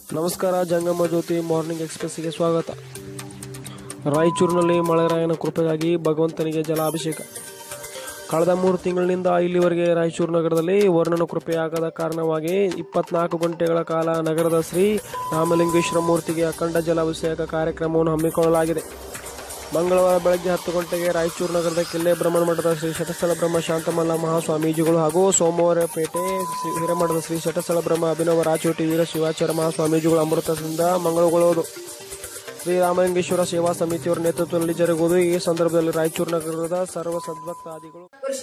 ನಮಸ್ಕಾರ. ಜಂಗಮ ಜ್ಯೋತಿ ಮಾರ್ನಿಂಗ್ ಎಕ್ಸ್ಪ್ರೆಸ್ಗೆ ಸ್ವಾಗತ. ರಾಯಚೂರಿನಲ್ಲಿ ಮಳೆರಾಯನ ಕೃಪೆಗಾಗಿ ಭಗವಂತನಿಗೆ ಜಲಾಭಿಷೇಕ. ಕಳೆದ 3 ತಿಂಗಳಿನಿಂದ ಇಲ್ಲಿವರೆಗೆ ರಾಯಚೂರು ನಗರದಲ್ಲಿ ವರ್ಣನ ಕೃಪೆಯಾಗದ ಕಾರಣವಾಗಿ 24 ಗಂಟೆಗಳ ಕಾಲ ನಗರದ ಶ್ರೀ ರಾಮಲಿಂಗೇಶ್ವರ ಮೂರ್ತಿಗೆ ಅಖಂಡ ಜಲಾಭಿಷೇಕ ಕಾರ್ಯಕ್ರಮವನ್ನು ಹಮ್ಮಿಕೊಳ್ಳಲಾಗಿದೆ. ಮಂಗಳವಾರ ಬೆಳಗ್ಗೆ 10 ಗಂಟೆಗೆ ರಾಯಚೂರು ನಗರದ ಕಿಲ್ಲೆ ಬ್ರಹ್ಮಣ ಮಠದ ಶ್ರೀ ಶಟಸ್ಥಳ ಬ್ರಹ್ಮ ಶಾಂತಮಲ್ಲ ಮಹಾಸ್ವಾಮೀಜಿಗಳು ಹಾಗೂ ಸೋಮವಾರಪೇಟೆ ಹಿರೇಮಠದ ಶ್ರೀ ಶಟಸ್ಥಳ ಬ್ರಹ್ಮ ಅಭಿನವ ರಾಚೋಟಿ ವೀರ ಶಿವಾಚಾರ್ಯ ಮಹಾಸ್ವಾಮೀಜಿಗಳು ಅಮೃತದಿಂದ ಮಂಗಳಗೊಳ್ಳುವುದು ಶ್ರೀ ರಾಮಲಿಂಗೇಶ್ವರ ಸೇವಾ ಸಮಿತಿಯವರ ನೇತೃತ್ವದಲ್ಲಿ ಜರುಗುವುದು. ಈ ಸಂದರ್ಭದಲ್ಲಿ ರಾಯಚೂರು ನಗರದ ಸರ್ವ ಸದ್ಭಕ್ತಾದಿಗಳು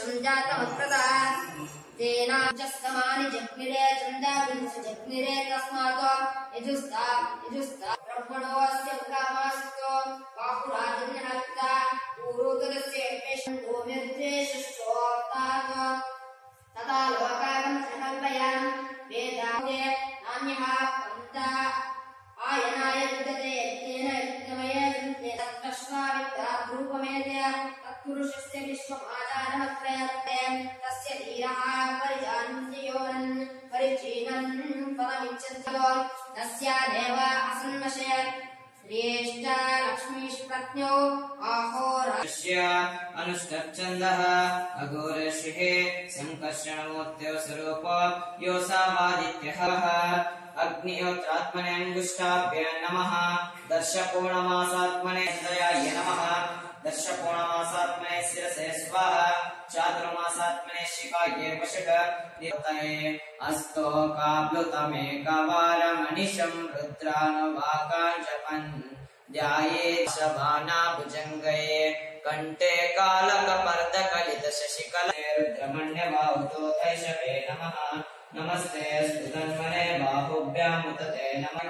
पुरुषस्य विश्वमाचारमत्रयत्ते तस्य धीरः परिजानन्त्ययोरन् परिचीनन् पदमिच्छन्तो तस्यादेव असन्वशय श्रेष्ठ लक्ष्मीष्प्रज्ञो आहोरस्य अनुष्ठच्छन्दः अघोरर्षिः संकर्षणमूर्त्यो स्वरूप यो सामादित्यः अग्निहोत्रात्मने अंगुष्ठाभ्य नमः दर्शपूर्णमासात्मने दयाय नमः दर्शपूर्णमासात्मने शिरसे स्वाहा चातुर्मासात्मने शिखाये वशक निरतये अस्तो काप्लुतमे कवालमनिशं रुद्रानुवाकाञ्जपन् ध्याये शबाना भुजङ्गये कण्ठे कालकपर्दकलितशशिकले रुद्रमण्यबाहुतो तैषवे नमः नमस्ते स्तुतन्मने बाहुभ्यामुतते नमः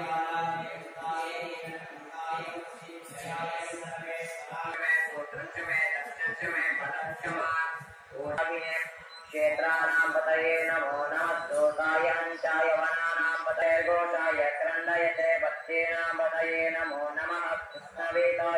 क्षेत्राणां पतये नमो नमः स्तोताय हंसाय वनानां पतये घोषाय क्रन्दयते पत्येनां पतये नमो नमः कृष्णवेदाय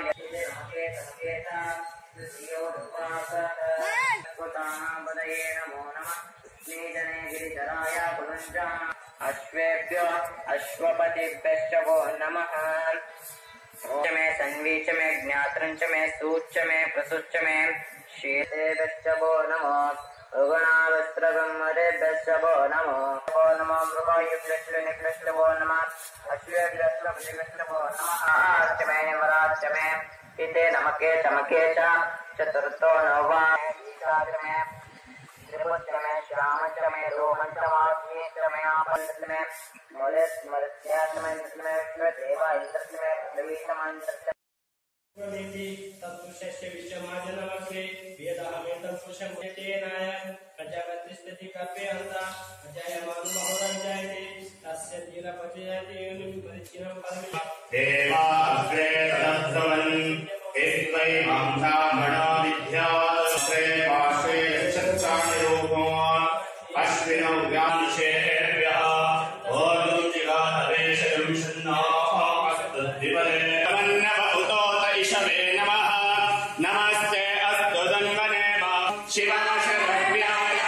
संकेतानां पतये नमो नमः नीजने गिरिधराय कुलञ्जान अश्वेभ्यो अश्वपतिभ्यश्च वो नमः मे संवीच मे ज्ञात्रञ्च मे सूच्च मे प्रसुच्च मे शीतेभ्यश्च वो नमो उगुणावस्त्रगम्मरेभ्यश्च वो नमो मृगायुभ्यश्च वो नमः अश्वेभ्यश्च वो नमः आश्च मे निवराश्च मे पिते नमके चमके च चतुर्थो नवा मे त्रिपुत्र मे श्यामच मे रोहंच माग्नेच मे आपंच मे मलस्मरस्याच मे देवा इंद्रच मे पृथ्वीशमंच तत्पुरुषस्य विश्वमाजनमग्रे वेदाहमेतं पुरुषं तेनाय प्रजापतिस्थिति कल्पयन्ता अजयमानु महोदञ्जयते तस्य धीरपचयते परिचिनं परमे देवाग्रे तत्सवन् इत्वै मांसा मणो विद्यास्ते पाशे चत्तानिरूपो अश्विनौ व्यानिषेभ्यः ओदं जिगाधवेशं शन्नाः अस्तद्विपरे नमस्ते अस्तु धन्वने शिवाशरव्याय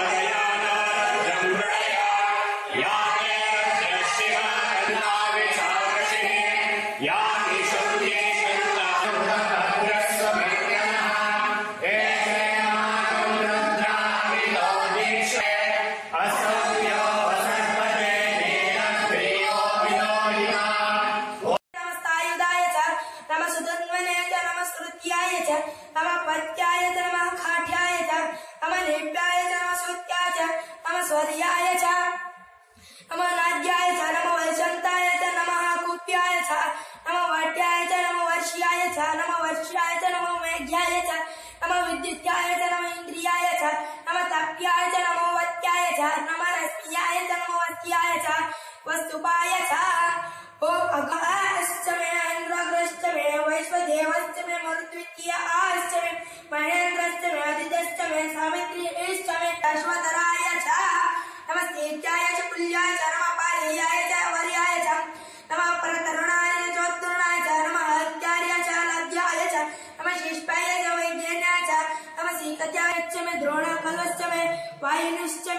विद्युत्याय च नमः इंद्रियाय च नमः तप्याय च नमो वत्याय च नमः रस्याय च नमो वत्याय च वस्तुपाय च ओम अगाश्च मे इंद्रग्रश्च मे वैश्वदेवश्च मे मरुद्वितीयाश्च मे महेन्द्रश्च मे अदितश्च मे सावित्रीश्च मे अश्वतराय च नमः तेजाय च कुल्याय च नमः पारेयाय च वर्याय च नमः परतरुणाय च चोत्तरुणाय च नमः हत्याय च लज्जाय च नमः शिष्पाय च वैज्ञान्याय च नमः सीकत्याय च मे द्रोणकलश्च मे वायुनिश्च मे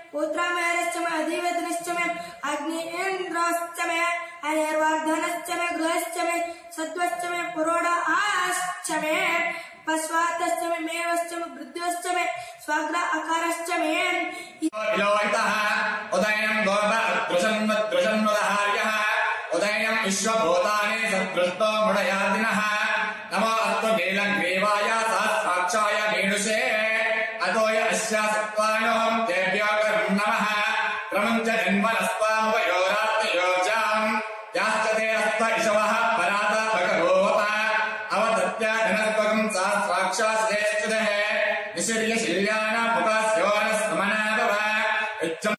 पुत्रमेरश्च मे अधिवेदनश्च मे अग्निन्द्रश्च मे अनिर्वर्धनश्च मे गृहश्च मे सत्वश्च मे पुरोडाश्च मे पश्वातश्च मे मेवश्च मे वृद्धश्च मे स्वाग्र अकारश्च मे इलोहितः उदयं गोपदृशन्वदहार्यः उदयं विश्वभूतानि सदृष्टो मुडयादिनः नमो अस्तु नीलग्रीवाय सहस्राक्षाय मीनुषे अतोय अस्यासत्त्वानों तेभ्यो नमः प्रमुञ्च जन्मनस्त्वामुपयोरात्मयोजाम् याश्च ते अस्त इषवः पराता भगवोत अवदत्य धनस्त्वकं सहस्राक्षाश्रेष्ठदः निशिर्यशिल्याना मुखस्योरस्मनाभव इच्छम्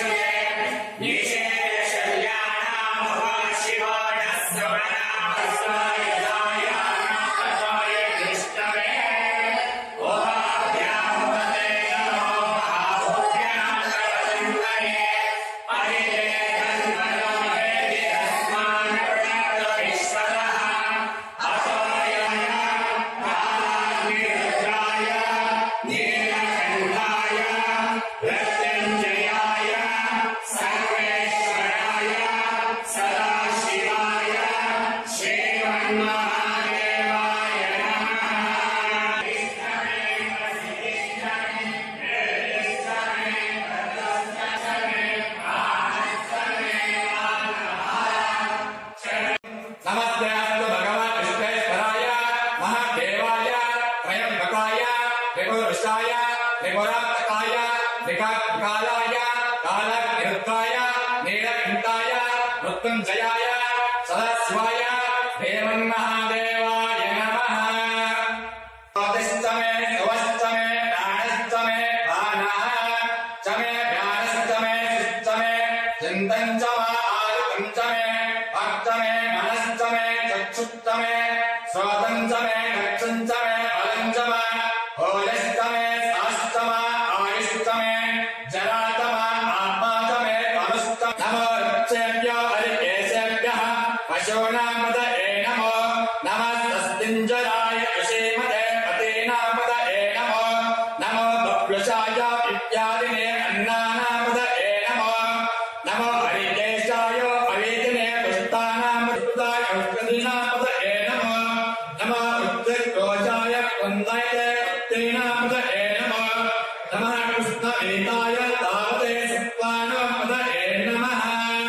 मृत्युंजयाय सदाशिवाय देवन्महादेवाय नमः। ज्योतिश्च मे शिवश्च मे प्राणश्च मे बाणः च मे ज्ञानश्च मे शिश्च मे चिन्तनं च वा आयुतं च मे भक्त मे मनश्च मे चक्षुश्च मे श्रोतं च मे गच्छं च मे फलं च वा भोजश्च मे शाश्च वा आयुश्च मे जरा च वा आत्मा च मे तनुश्च नमो ऋक्षेभ्यो हरिकेशेभ्यः पशूनामदये नमो नमस्तस्तिञ्जराय ऋषीमते पतीनामदये नमो नमो बभ्रुषाय इत्यादिने अन्नानामदये नमो नमो हरिकेशाय अवीतिने पुष्टानामृताय उत्कृतीनामदये नमो नमो उत्कृष्टोषाय कुन्दाय उत्तीनामदये नमो नमः कृष्णवेदाय तावते सुप्पानामदये नमः।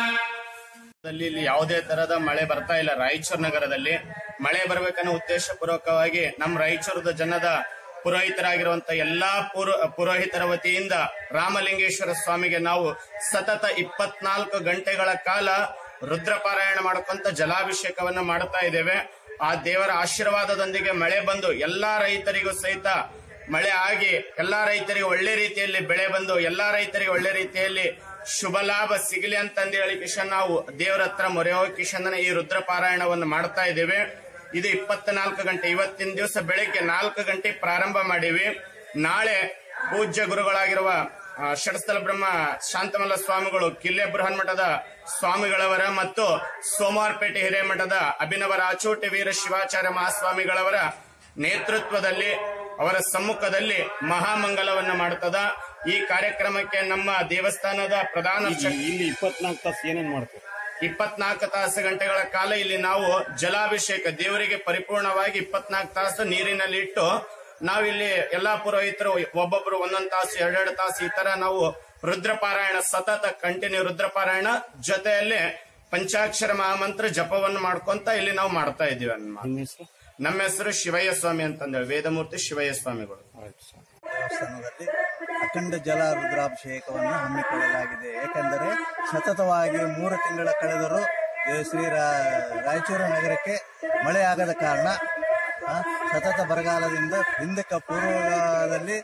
ಇಲ್ಲಿ ಯಾವುದೇ ತರಹದ ಮಳೆ ಬರ್ತಾ ಇಲ್ಲ. ರಾಯಚೂರು ನಗರದಲ್ಲಿ ಮಳೆ ಬರಬೇಕನ್ನೋ ಉದ್ದೇಶ ಪೂರ್ವಕವಾಗಿ ನಮ್ಮ ರಾಯಚೂರದ ಜನದ ಪುರೋಹಿತರಾಗಿರುವಂತ ಎಲ್ಲಾ ಪುರೋಹಿತರ ವತಿಯಿಂದ ರಾಮಲಿಂಗೇಶ್ವರ ಸ್ವಾಮಿಗೆ ನಾವು ಸತತ 24 ಗಂಟೆಗಳ ಕಾಲ ರುದ್ರಪಾರಾಯಣ ಮಾಡ್ಕೊಂತ ಜಲಾಭಿಷೇಕವನ್ನ ಮಾಡ್ತಾ ಇದ್ದೇವೆ. ಆ ದೇವರ ಆಶೀರ್ವಾದದೊಂದಿಗೆ ಮಳೆ ಬಂದು ಎಲ್ಲಾ ರೈತರಿಗೂ ಸಹಿತ ಮಳೆ ಆಗಿ ಎಲ್ಲಾ ರೈತರಿಗೆ ಒಳ್ಳೆ ರೀತಿಯಲ್ಲಿ ಬೆಳೆ ಬಂದು ಎಲ್ಲಾ ರೈತರಿಗೆ ಒಳ್ಳೆ ರೀತಿಯಲ್ಲಿ ಶುಭ ಲಾಭ ಸಿಗಲಿ ಅಂತಂದು ಹೇಳಿ ಕಿಶನ್ ನಾವು ದೇವರ ಹತ್ರ ಮೊರೆ ಹೋಗಿ ಕಿಶನ್ ಈ ರುದ್ರ ಪಾರಾಯಣವನ್ನು ಮಾಡ್ತಾ ಇದ್ದೇವೆ. ಇದು 24 ಗಂಟೆ. ಇವತ್ತಿನ ದಿವಸ ಬೆಳಗ್ಗೆ 4 ಗಂಟೆ ಪ್ರಾರಂಭ ಮಾಡಿವಿ. ನಾಳೆ ಪೂಜ್ಯ ಗುರುಗಳಾಗಿರುವ ಷಡ್ಸ್ಥಲ ಬ್ರಹ್ಮ ಶಾಂತಮಲ್ಲ ಸ್ವಾಮಿಗಳು ಕಿಲ್ಲೆ ಬೃಹನ್ಮಠದ ಸ್ವಾಮಿಗಳವರ ಮತ್ತು ಸೋಮವಾರಪೇಟೆ ಹಿರೇಮಠದ ಅಭಿನವ ರಾಚೋಟಿ ವೀರ ಶಿವಾಚಾರ್ಯ ಮಹಾಸ್ವಾಮಿಗಳವರ ನೇತೃತ್ವದಲ್ಲಿ ಅವರ ಸಮ್ಮುಖದಲ್ಲಿ ಮಹಾಮಂಗಲವನ್ನ ಮಾಡ್ತದ. ಈ ಕಾರ್ಯಕ್ರಮಕ್ಕೆ ನಮ್ಮ ದೇವಸ್ಥಾನದ ಪ್ರಧಾನ ಇಲ್ಲಿ 24 ತಾಸು ಏನೇನ್ ಮಾಡ್ತೀವಿ? 24 ತಾಸು ಗಂಟೆಗಳ ಕಾಲ ಇಲ್ಲಿ ನಾವು ಜಲಾಭಿಷೇಕ ದೇವರಿಗೆ ಪರಿಪೂರ್ಣವಾಗಿ 24 ತಾಸು ನೀರಿನಲ್ಲಿ ಇಟ್ಟು ನಾವಿಲ್ಲಿ ಎಲ್ಲಾ ಪುರೋಹಿತರು ಒಬ್ಬೊಬ್ರು 1 ತಾಸು 2 ತಾಸು ಈ ತರ ನಾವು ರುದ್ರಪಾರಾಯಣ ಸತತ ಕಂಟಿನ್ಯೂ ರುದ್ರಪಾರಾಯಣ ಜೊತೆಯಲ್ಲಿ ಪಂಚಾಕ್ಷರ ಮಹಾಮಂತ್ರ ಜಪವನ್ನು ಮಾಡ್ಕೊಂತ ಇಲ್ಲಿ ನಾವು ಮಾಡ್ತಾ ಇದೀವಿ. ನಮ್ಮ ಹೆಸರು ಶಿವಯ್ಯ ಸ್ವಾಮಿ ಅಂತಂದೇಳಿ ವೇದಮೂರ್ತಿ ಶಿವಯ್ಯ ಸ್ವಾಮಿಗಳು. ದೇವಸ್ಥಾನದಲ್ಲಿ ಅಖಂಡ ಜಲ ರುದ್ರಾಭಿಷೇಕವನ್ನು ಹಮ್ಮಿಕೊಳ್ಳಲಾಗಿದೆ. ಏಕೆಂದರೆ ಸತತವಾಗಿ 3 ತಿಂಗಳ ಕಳೆದರೂ ಶ್ರೀ ರಾಯಚೂರು ನಗರಕ್ಕೆ ಮಳೆಯಾಗದ ಕಾರಣ ಸತತ ಬರಗಾಲದಿಂದ ಹಿಂದಕ್ಕೆ ಪೂರ್ವದಲ್ಲಿ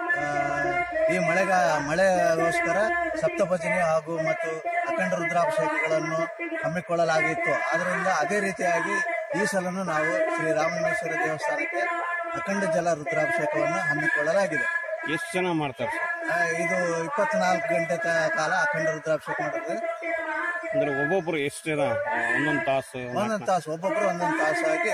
ಈ ಮಳೆಗೋಸ್ಕರ ಸಪ್ತಭಜನೆ ಹಾಗೂ ಮತ್ತು ಅಖಂಡ ರುದ್ರಾಭಿಷೇಕಗಳನ್ನು ಹಮ್ಮಿಕೊಳ್ಳಲಾಗಿತ್ತು. ಆದ್ದರಿಂದ ಅದೇ ರೀತಿಯಾಗಿ ಈ ಸಲನು ನಾವು ಶ್ರೀ ರಾಮಲಿಂಗೇಶ್ವರ ದೇವಸ್ಥಾನಕ್ಕೆ ಅಖಂಡ ಜಲ ರುದ್ರಾಭಿಷೇಕವನ್ನು ಹಮ್ಮಿಕೊಳ್ಳಲಾಗಿದೆ. ಎಷ್ಟು ಜನ ಮಾಡ್ತಾರೆ? ಇದು 24 ಗಂಟೆ ಕಾಲ ಅಖಂಡ ರುದ್ರಾಭಿಷೇಕ ಮಾಡುತ್ತದೆ. ಅಂದ್ರೆ ಒಬ್ಬೊಬ್ರು ಎಷ್ಟು ಜನ? ಒಂದೊಂದು ತಾಸು ಒಬ್ಬೊಬ್ರು 1 ತಾಸಾಗಿ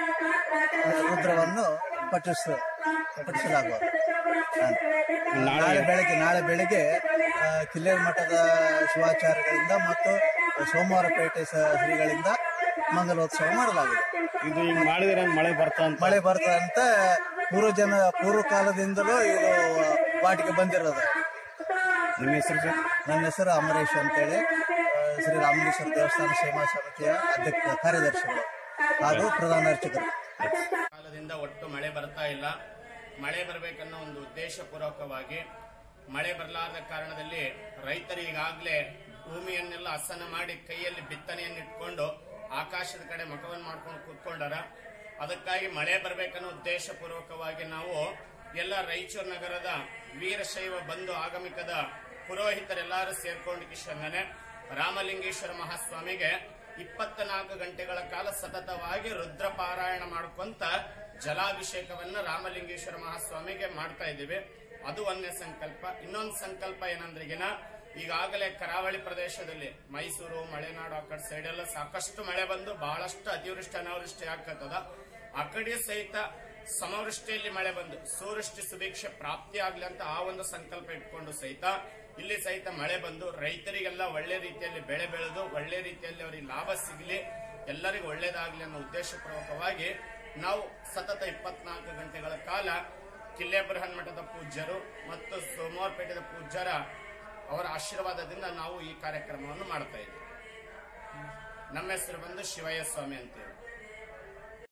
ರುದ್ರವನ್ನು ಪಠಿಸಲಾಗುವುದು. ನಾಳೆ ಬೆಳಿಗ್ಗೆ ಕಿಲ್ಲೇರ ಮಠದ ಶಿವಾಚಾರ್ಯಗಳಿಂದ ಮತ್ತು ಸೋಮವಾರಪೇಟೆ ಶ್ರೀಗಳಿಂದ ಮಂಗಲೋತ್ಸವ ಮಾಡಲಾಗಿದೆ. ಇದು ಈಗ ಮಾಡಿದ್ರೆ ಮಳೆ ಮಳೆ ಬರ್ತದಂತ ಪೂರ್ವ ಕಾಲದಿಂದಲೂ ಇದು ವಾಟಿಗೆ ಬಂದಿರೋದು. ನಿಮ್ಮ ಹೆಸರು ಸರ್? ನನ್ನ ಹೆಸರು ಅಮರೇಶ್ ಅಂತೇಳಿ, ಶ್ರೀ ರಾಮಲಿಂಗೇಶ್ವರ ದೇವಸ್ಥಾನ ಸೇವಾ ಸಮಿತಿಯ ಕಾರ್ಯದರ್ಶಿಗಳು ಹಾಗೂ ಪ್ರಧಾನ ಅರ್ಚಕರು. ಕಾಲದಿಂದ ಒಟ್ಟು ಮಳೆ ಬರ್ತಾ ಇಲ್ಲ. ಮಳೆ ಬರಬೇಕನ್ನೋ ಒಂದು ಉದ್ದೇಶ ಪೂರ್ವಕವಾಗಿ ಮಳೆ ಬರಲಾರದ ಕಾರಣದಲ್ಲಿ ರೈತರು ಈಗಾಗಲೇ ಭೂಮಿಯನ್ನೆಲ್ಲ ಹಸನ ಮಾಡಿ ಕೈಯಲ್ಲಿ ಬಿತ್ತನೆಯನ್ನು ಇಟ್ಕೊಂಡು ಆಕಾಶದ ಕಡೆ ಮುಖವನ್ನು ಮಾಡ್ಕೊಂಡು ಕೂತ್ಕೊಂಡಾರ. ಅದಕ್ಕಾಗಿ ಮಳೆ ಬರಬೇಕನ್ನೋ ಉದ್ದೇಶ ಪೂರ್ವಕವಾಗಿ ನಾವು ಎಲ್ಲ ರಾಯಚೂರು ನಗರದ ವೀರಶೈವ ಬಂಧು ಆಗಮಿಕದ ಪುರೋಹಿತರೆಲ್ಲರೂ ಸೇರ್ಕೊಂಡು ಕಿಶಂದನೆ ರಾಮಲಿಂಗೇಶ್ವರ ಮಹಾಸ್ವಾಮಿಗೆ 24 ಗಂಟೆಗಳ ಕಾಲ ಸತತವಾಗಿ ರುದ್ರ ಪಾರಾಯಣ ಮಾಡ್ಕೊಂತ ಜಲಾಭಿಷೇಕವನ್ನ ರಾಮಲಿಂಗೇಶ್ವರ ಮಹಾಸ್ವಾಮಿಗೆ ಮಾಡ್ತಾ ಇದ್ದೀವಿ. ಅದು ಒಂದೇ ಸಂಕಲ್ಪ. ಇನ್ನೊಂದು ಸಂಕಲ್ಪ ಏನಂದ್ರಿಗಿನ ಈಗಾಗಲೇ ಕರಾವಳಿ ಪ್ರದೇಶದಲ್ಲಿ ಮೈಸೂರು, ಮಲೆನಾಡು ಆ ಕಡೆ ಸೈಡ್ ಎಲ್ಲ ಸಾಕಷ್ಟು ಮಳೆ ಬಂದು ಬಹಳಷ್ಟು ಅತಿವೃಷ್ಟಿ ಅನಾವೃಷ್ಟಿ ಆಗ್ತದ. ಆ ಕಡೆ ಸಹಿತ ಸಮವೃಷ್ಟಿಯಲ್ಲಿ ಮಳೆ ಬಂದು ಸೂವೃಷ್ಟಿ ಸುಭಿಕ್ಷೆ ಪ್ರಾಪ್ತಿ ಆಗ್ಲಿ ಅಂತ ಆ ಒಂದು ಸಂಕಲ್ಪ ಇಟ್ಕೊಂಡು ಸಹಿತ ಇಲ್ಲಿ ಸಹಿತ ಮಳೆ ಬಂದು ರೈತರಿಗೆಲ್ಲ ಒಳ್ಳೆ ರೀತಿಯಲ್ಲಿ ಬೆಳೆ ಬೆಳೆದು ಒಳ್ಳೆ ರೀತಿಯಲ್ಲಿ ಅವರಿಗೆ ಲಾಭ ಸಿಗಲಿ, ಎಲ್ಲರಿಗೂ ಒಳ್ಳೇದಾಗ್ಲಿ ಅನ್ನೋ ಉದ್ದೇಶಪೂರ್ವಕವಾಗಿ ನಾವು ಸತತ 24 ಗಂಟೆಗಳ ಕಾಲ ಕಿಲ್ಲೆ ಬೃಹನ್ಮಠದ ಪೂಜ್ಯರು ಮತ್ತು ಸೋಮವಾರಪೇಟೆದ ಪೂಜ್ಯರ ಅವರ ಆಶೀರ್ವಾದದಿಂದ ನಾವು ಈ ಕಾರ್ಯಕ್ರಮವನ್ನು ಮಾಡ್ತಾ ಇದ್ದೀವಿ. ನಮ್ಮ ಹೆಸರು ಬಂದು ಶಿವಯ್ಯ ಸ್ವಾಮಿ ಅಂತೇಳಿ.